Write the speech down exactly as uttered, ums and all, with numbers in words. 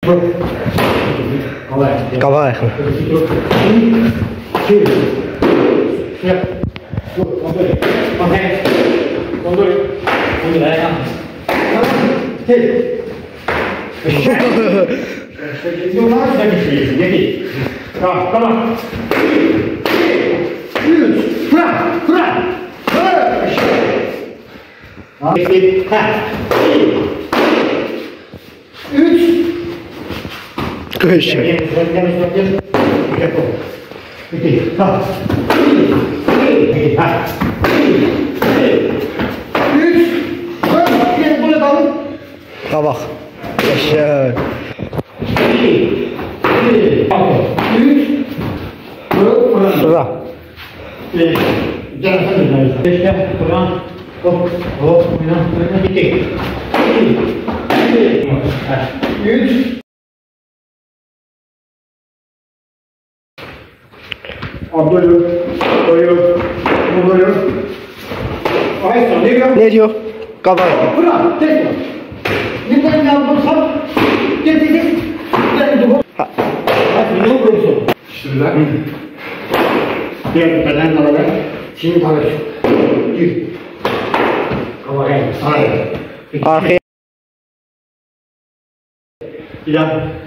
Kava ayakını. Tamam, tamam. Üç, bırak, bırak. Bırak. İki, ha. Üç. Kış. İki, ha. İki, ha. Üç. Bırak, gel buraya dalın. Kabak. Yaşa. Üç. Sıra. Gel sen de. Beşte, Kur'an. Hop, hop, oyna, oyna, bitti. Üç. Abdülü, doyur, doyur. Ayşe, ne diyor? Ne diyor? Kabak. Kur'an, tekrar. Ne kadar yaptın? Gel, gel, gel. Ben de bu. Hadi, ne olursun? Şimdi lan. Diğer beden alarak, şimdi kalır. Gir. Kavaya, hayır. Arkaya. Bir daha.